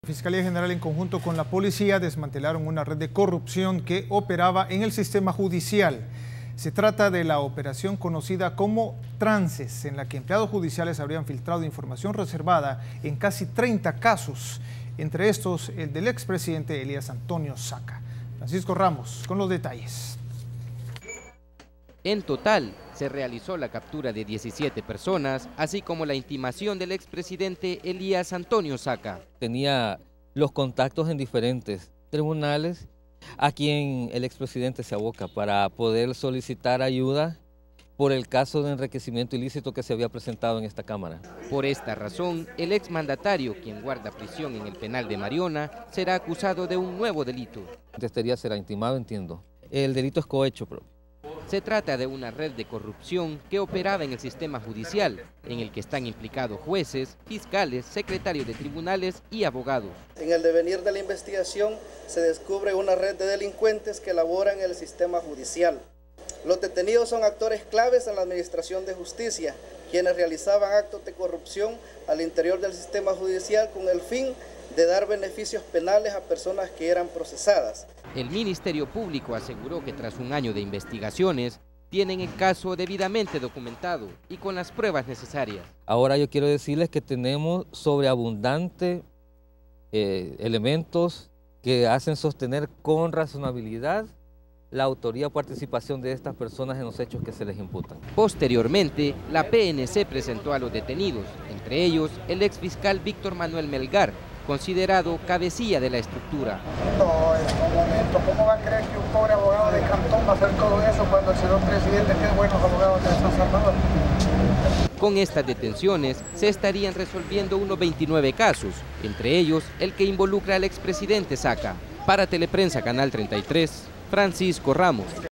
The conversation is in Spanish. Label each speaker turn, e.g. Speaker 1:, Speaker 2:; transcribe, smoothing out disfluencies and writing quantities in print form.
Speaker 1: La Fiscalía General, en conjunto con la policía, desmantelaron una red de corrupción que operaba en el sistema judicial. Se trata de la operación conocida como Trances, en la que empleados judiciales habrían filtrado información reservada en casi 30 casos, entre estos el del expresidente Elías Antonio Saca. Francisco Ramos con los detalles.
Speaker 2: En total, se realizó la captura de 17 personas, así como la intimación del expresidente Elías Antonio Saca.
Speaker 3: Tenía los contactos en diferentes tribunales a quien el expresidente se aboca para poder solicitar ayuda por el caso de enriquecimiento ilícito que se había presentado en esta Cámara.
Speaker 2: Por esta razón, el exmandatario, quien guarda prisión en el penal de Mariona, será acusado de un nuevo delito.
Speaker 3: Testería será intimado, entiendo. El delito es cohecho propio.
Speaker 2: Se trata de una red de corrupción que operaba en el sistema judicial, en el que están implicados jueces, fiscales, secretarios de tribunales y abogados.
Speaker 4: En el devenir de la investigación se descubre una red de delincuentes que laboran en el sistema judicial. Los detenidos son actores claves en la administración de justicia, quienes realizaban actos de corrupción al interior del sistema judicial con el fin de dar beneficios penales a personas que eran procesadas.
Speaker 2: El Ministerio Público aseguró que tras un año de investigaciones, tienen el caso debidamente documentado y con las pruebas necesarias.
Speaker 3: Ahora yo quiero decirles que tenemos sobreabundante elementos que hacen sostener con razonabilidad la autoría o participación de estas personas en los hechos que se les imputan.
Speaker 2: Posteriormente, la PNC presentó a los detenidos, entre ellos el exfiscal Víctor Manuel Melgar, considerado cabecilla de la estructura.
Speaker 5: No, en un momento, ¿cómo va a creer que un pobre abogado de cantón va a hacer todo eso cuando el señor presidente tiene buenos abogados de San Salvador?
Speaker 2: Con estas detenciones se estarían resolviendo unos 29 casos, entre ellos el que involucra al expresidente Saca. Para Teleprensa Canal 33, Francisco Ramos.